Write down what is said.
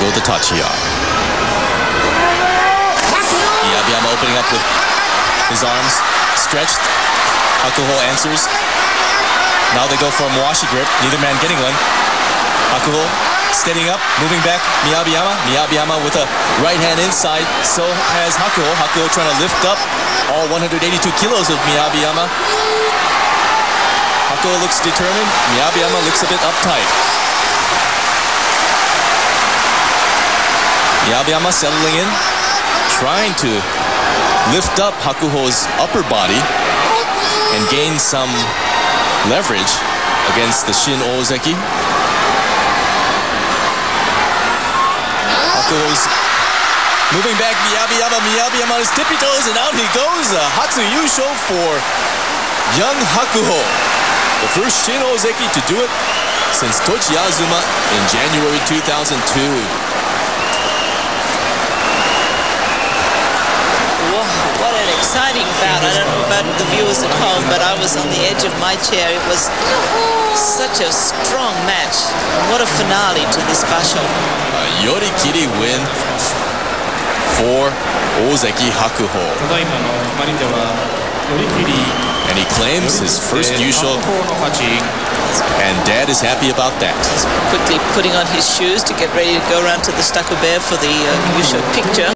Hakuho the Tachiya. Miyabyama opening up with his arms stretched. Hakuho answers. Now they go for a Mawashi grip. Neither man getting one. Hakuho steadying up, moving back. Miyabyama. Miyabyama with a right hand inside. So has Hakuho. Hakuho trying to lift up all 182 kilos of Miyabyama. Hakuho looks determined. Miyabyama looks a bit uptight. Miyabyama settling in, trying to lift up Hakuho's upper body and gain some leverage against the Shin Ozeki. Hakuho's moving back. Miyabyama on his tippy toes, and out he goes. Hatsu Yusho for young Hakuho. The first Shin Ozeki to do it since Tochi Azuma in January 2002. Exciting bout. I don't know about the viewers at home, but I was on the edge of my chair. It was such a strong match. What a finale to this basho. A Yorikiri win for Ozeki Hakuho. And he claims his first Yusho, and Dad is happy about that. He's quickly putting on his shoes to get ready to go around to the Stako Bear for the Yusho picture.